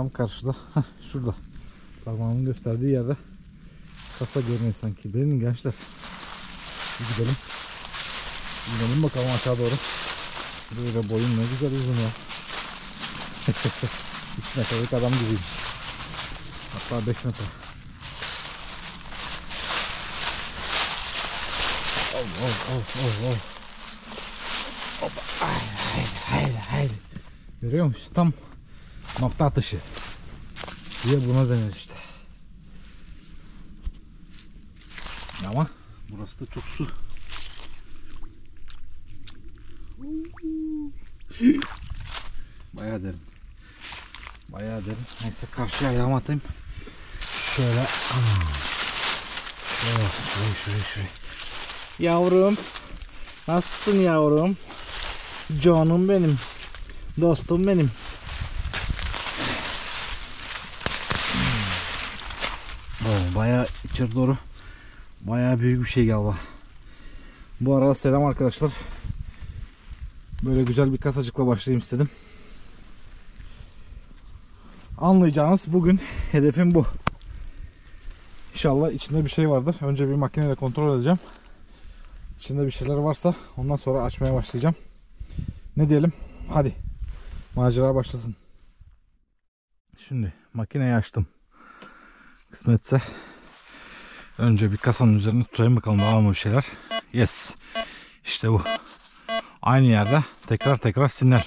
tam karşıda. Heh, şurada. Parmağımın gösterdiği yerde kasa görünüyor sanki. Değil mi gençler? Bir gidelim. Gidelim bakalım aşağı doğru. Böyle boyun ne güzel uzun ya. 3 metrelik adam gibiyim. Hatta 5 metre. Oh. Hoppa. Haydi. Görüyor musun? Tam nokta atışı. Diye buna denir işte. Ama burası da çok su. Bayağı derin. Neyse karşıya ayağımı atayım. Şöyle. Şuraya. Yavrum. Nasılsın yavrum? Canım benim. Dostum benim. Bayağı içeri doğru. Bayağı büyük bir şey galiba. Bu arada selam arkadaşlar. Böyle güzel bir kasacıkla başlayayım istedim. Anlayacağınız bugün hedefim bu. İnşallah içinde bir şey vardır. Önce bir makineyle kontrol edeceğim. İçinde bir şeyler varsa ondan sonra açmaya başlayacağım. Ne diyelim? Hadi. Macera başlasın. Şimdi makineyi açtım. Kısmetse önce bir kasanın üzerine tutayım bakalım var mı bir şeyler. Yes. İşte bu. Aynı yerde tekrar sinyal.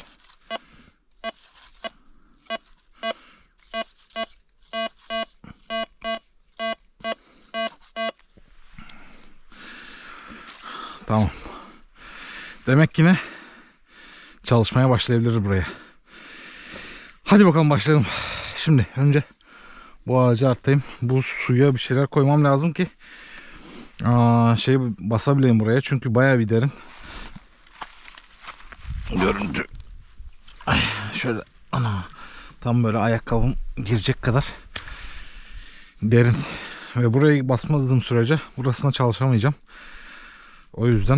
Tamam. Demek ki ne? Çalışmaya başlayabiliriz buraya. Hadi bakalım başlayalım. Şimdi önce bu ağacı arttayım. Bu suya bir şeyler koymam lazım ki basabileyim buraya. Çünkü bayağı bir derin. Görüntü. Ay, şöyle tam böyle ayakkabım girecek kadar derin. Ve burayı basmadığım sürece burasına çalışamayacağım. O yüzden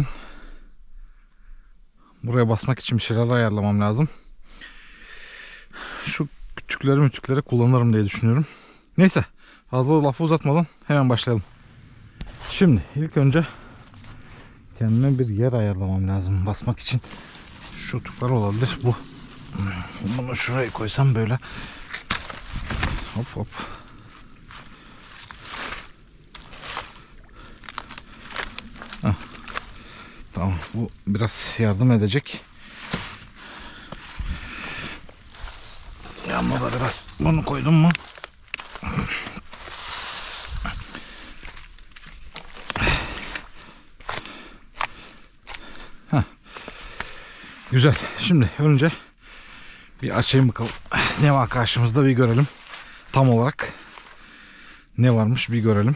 buraya basmak için bir şeyler ayarlamam lazım. Şu kütükleri kullanırım diye düşünüyorum. Neyse fazla lafı uzatmadan hemen başlayalım. Şimdi ilk önce kendime bir yer ayarlamam lazım basmak için. Şu tüpler olabilir. Bunu şuraya koysam böyle. Hop. Heh. Tamam, bu biraz yardım edecek. Yanına da biraz bunu koydum mu? Heh. Güzel. Şimdi önce bir açayım bakalım. Ne var karşımızda bir görelim. Tam olarak ne varmış bir görelim.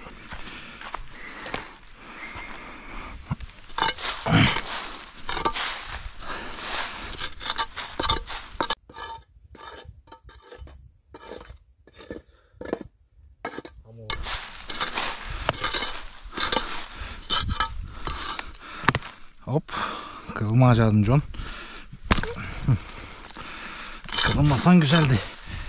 Hop. Kırılmayacaktın John. Kırılmasan güzeldi.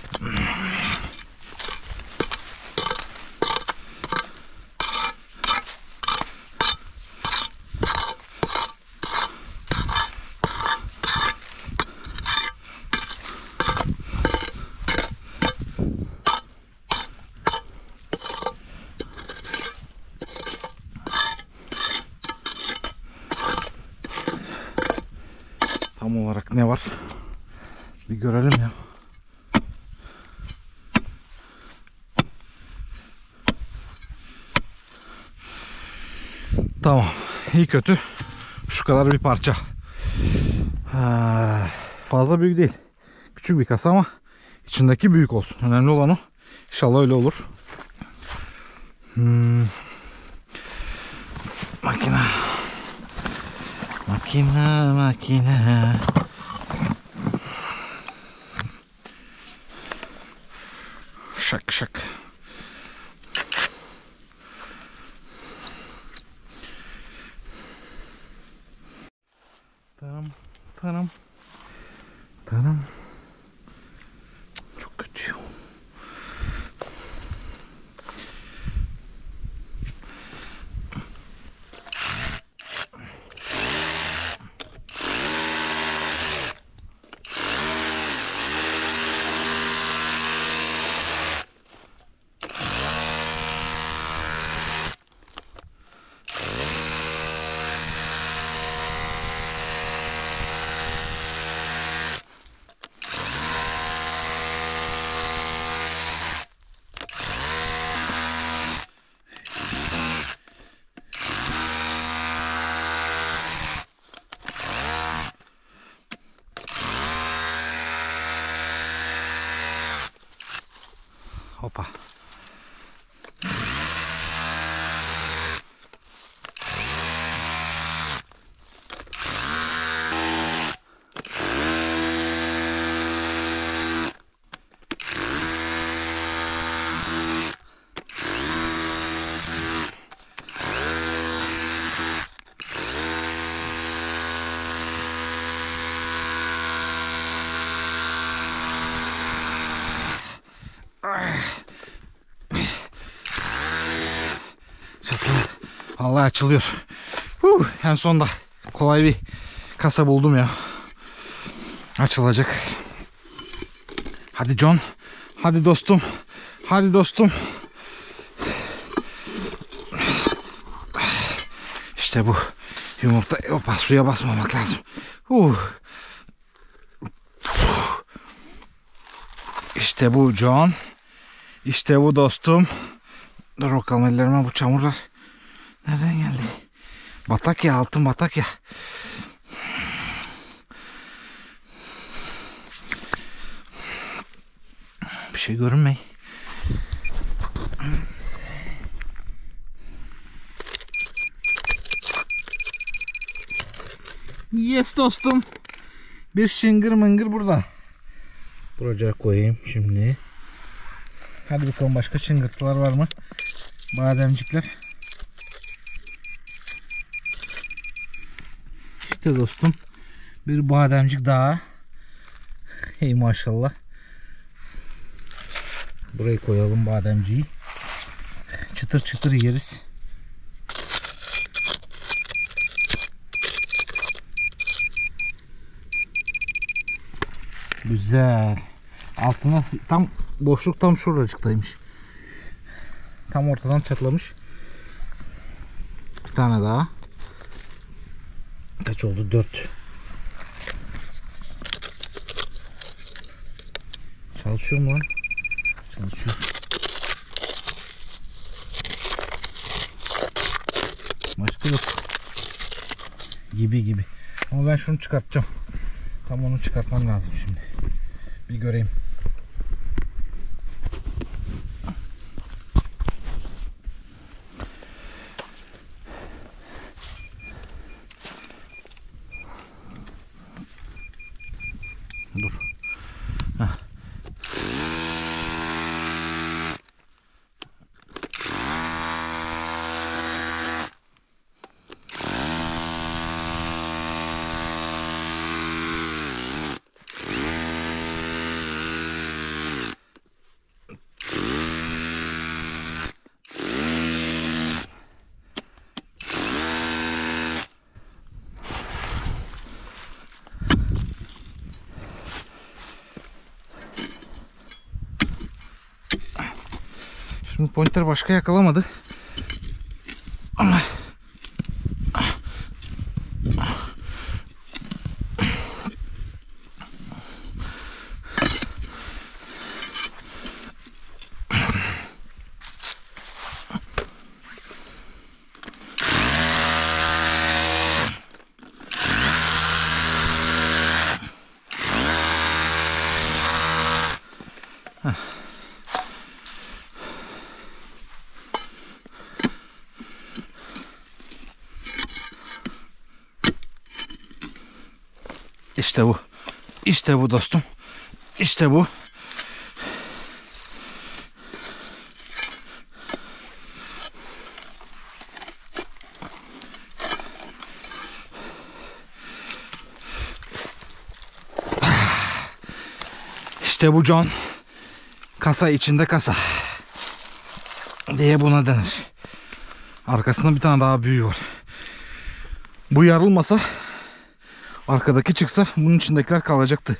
Tam olarak ne var? Bir görelim ya. Tamam. İyi kötü şu kadar bir parça. Fazla büyük değil. Küçük bir kasa ama içindeki büyük olsun. Önemli olan o. İnşallah öyle olur. Makine. Şak. Tanım. Çok kötü. Vallahi açılıyor. En sonunda kolay bir kasa buldum ya. Açılacak. Hadi John. Hadi dostum. Hadi dostum. İşte bu. Yumurta. Hoppa, suya basmamak lazım. İşte bu John. İşte bu dostum. Dur bakalım ellerime, bu çamurlar nereden geldi? Batak ya, altın batak ya. Bir şey görünmey. Yes dostum. Bir şıngır mıngır burada. Buraya koyayım şimdi. Hadi bakalım, başka şıngırtılar var mı? Bademcikler. İşte dostum, bir bademcik daha. Hey maşallah. Buraya koyalım bademciği. Çıtır çıtır yeriz. Güzel. Altına tam boşluk tam şuracıktaymış. Tam ortadan çatlamış. Bir tane daha. Kaç oldu? 4. Çalışıyor mu lan? Çalışıyor. Başka yok. Gibi. Ama ben şunu çıkartacağım. Tam onu çıkartmam lazım şimdi. Bir göreyim. Dur. Heh. Şimdi pointer başka yakalamadı. Ama İşte bu. İşte bu dostum. İşte bu. İşte bu John. Kasa içinde kasa diye buna denir. Arkasında bir tane daha büyüğü var. Bu yarılmasa, arkadaki çıksa, bunun içindekiler kalacaktı.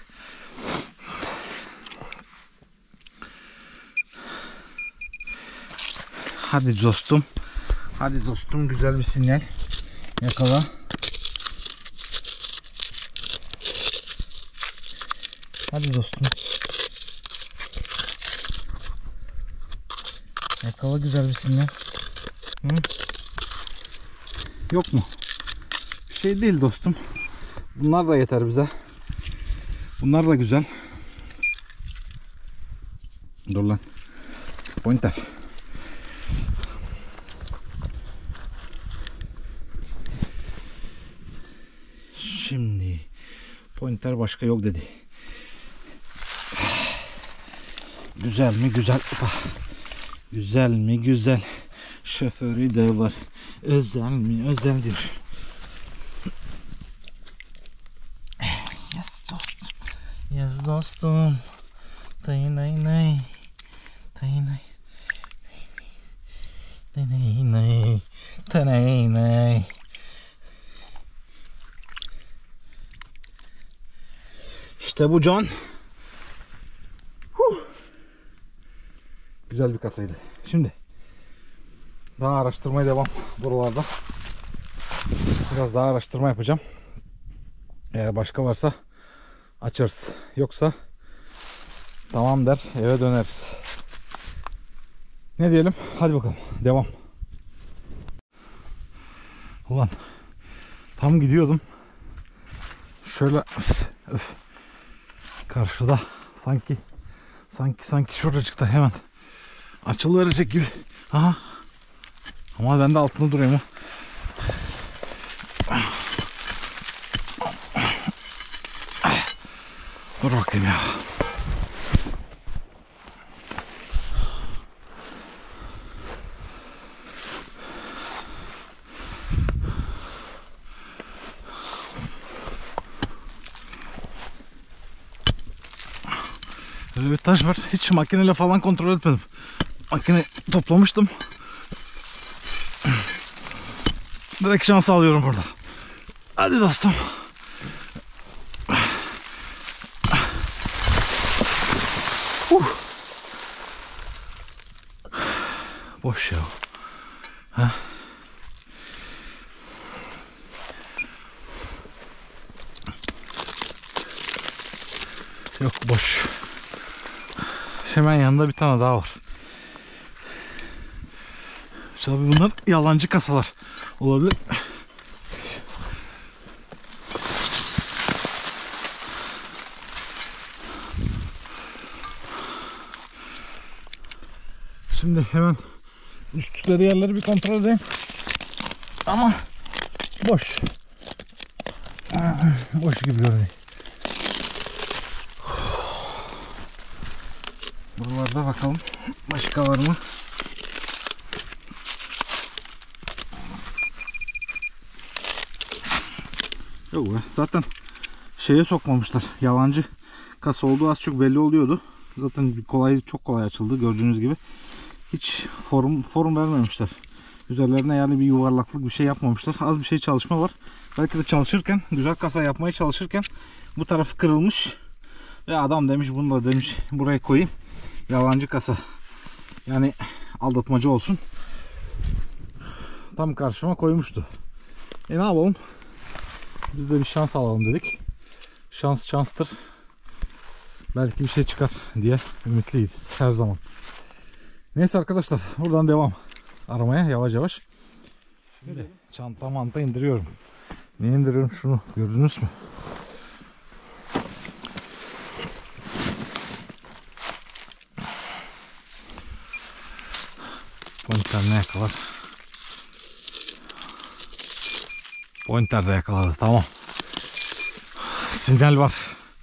Hadi dostum. Hadi dostum, güzel bir sinyal. Yakala. Hadi dostum. Yakala güzel bir sinyal. Hı? Yok mu? Bir şey değil dostum. Bunlar da yeter bize. Bunlar da güzel. Dur lan. Pointer. Şimdi pointer başka yok dedi. Güzel mi güzel. Güzel mi güzel. Şoförü de var. Özel mi özel diyor. Yes dostum. Yes dostum. Tay nay nay. Tay nay. Deney ney. Deney ney. İşte bu can. Güzel bir kasaydı. Şimdi daha araştırmaya devam buralarda. Biraz daha araştırma yapacağım. Eğer başka varsa açarız. Yoksa tamam der, eve döneriz. Ne diyelim? Hadi bakalım. Devam. Ulan tam gidiyordum. Şöyle karşıda sanki şuracıkta hemen açılıverecek gibi. Aha. Ama ben de altında duruyorum. Dur bakayım ya. Böyle bir taş var. Hiç makineyle falan kontrol etmedim. Makine toplamıştım. Direkt şans alıyorum burada. Hadi dostum. Boş ya. Ha? Yok, boş. Hemen yanında bir tane daha var. Tabii bunlar yalancı kasalar olabilir. Şimdi hemen düştükleri yerleri bir kontrol edeyim. Ama boş. Boş gibi görünüyor. Buralarda bakalım başka var mı? Yok be. Zaten şeye sokmamışlar. Yalancı kasa olduğu az çok belli oluyordu. Zaten çok kolay açıldı gördüğünüz gibi. Hiç form vermemişler. Üzerlerine yani bir yuvarlaklık bir şey yapmamışlar. Az bir şey çalışma var. Belki de çalışırken, güzel kasa yapmaya çalışırken bu tarafı kırılmış. Ve adam demiş, bunu da demiş buraya koyayım. Yalancı kasa. Yani aldatmacı olsun. Tam karşıma koymuştu. Ne yapalım? Biz de bir şans alalım dedik. Şans şanstır. Belki bir şey çıkar diye ümitliyiz her zaman. Neyse arkadaşlar, buradan devam aramaya yavaş yavaş. Şimdi çanta manta indiriyorum. Niye indiriyorum şunu, gördünüz mü? Pointer ne yakalar? Pointer de yakaladı, tamam. Sinyal var.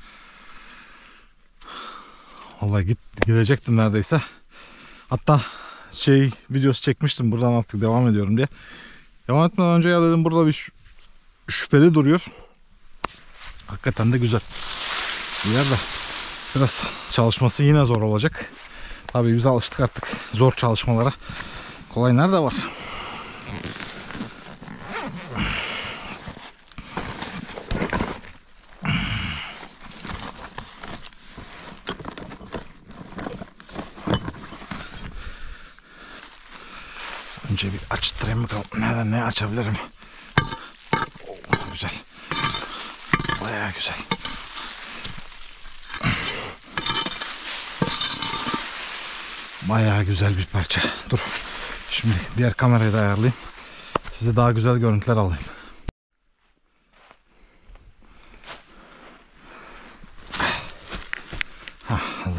Vallahi gidecektim neredeyse. Hatta videosu çekmiştim, buradan artık devam ediyorum diye. Devam etmeden önce ya dedim, burada bir şüpheli duruyor. Hakikaten de güzel bir yer de biraz çalışması yine zor olacak. Tabii biz alıştık artık zor çalışmalara. Kolay nerede var? Önce bir açtırayım bakalım. Nereden ne açabilirim? Oo, güzel. Bayağı güzel. Bayağı güzel bir parça. Dur. Şimdi diğer kamerayı da ayarlayayım. Size daha güzel görüntüler alayım. Hazır.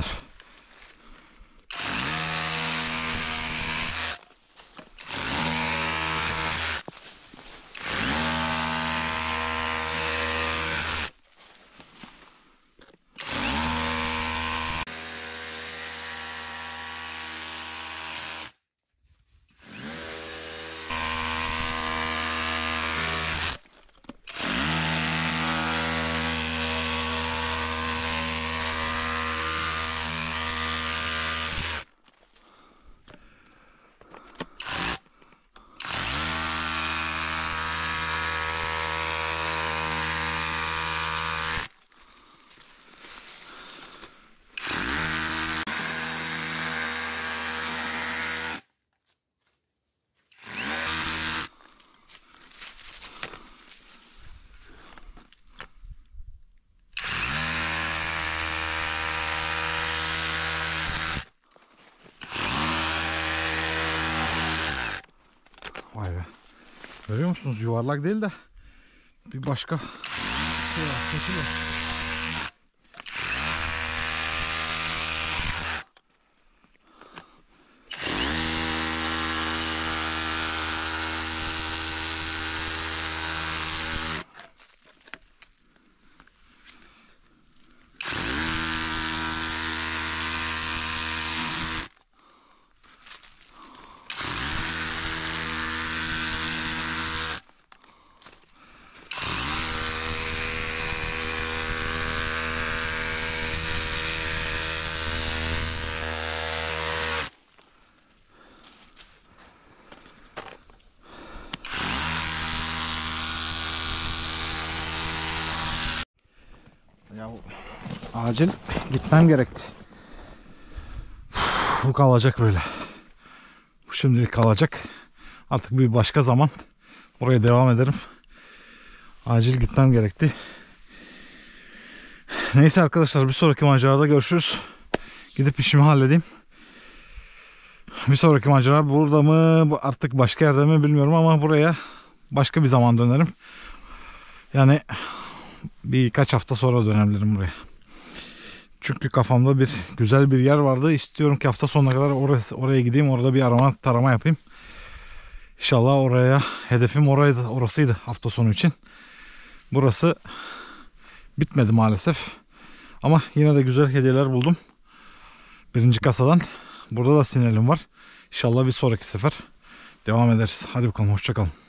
Vay be. Görüyor musunuz? Yuvarlak değil de bir başka şey var. Seçili. Ya acil gitmem gerekti. Bu kalacak böyle. Bu şimdilik kalacak. Artık bir başka zaman oraya devam ederim. Acil gitmem gerekti. Neyse arkadaşlar, bir sonraki macerada görüşürüz. Gidip işimi halledeyim. Bir sonraki macera burada mı artık başka yerde mi bilmiyorum ama buraya başka bir zaman dönerim. Yani birkaç hafta sonra dönebilirim buraya. Çünkü kafamda güzel bir yer vardı. İstiyorum ki hafta sonuna kadar oraya gideyim. Orada bir tarama yapayım. İnşallah oraya, hedefim orasıydı hafta sonu için. Burası bitmedi maalesef. Ama yine de güzel hediyeler buldum. Birinci kasadan. Burada da sinelim var. İnşallah bir sonraki sefer devam ederiz. Hadi bakalım, hoşça kalın.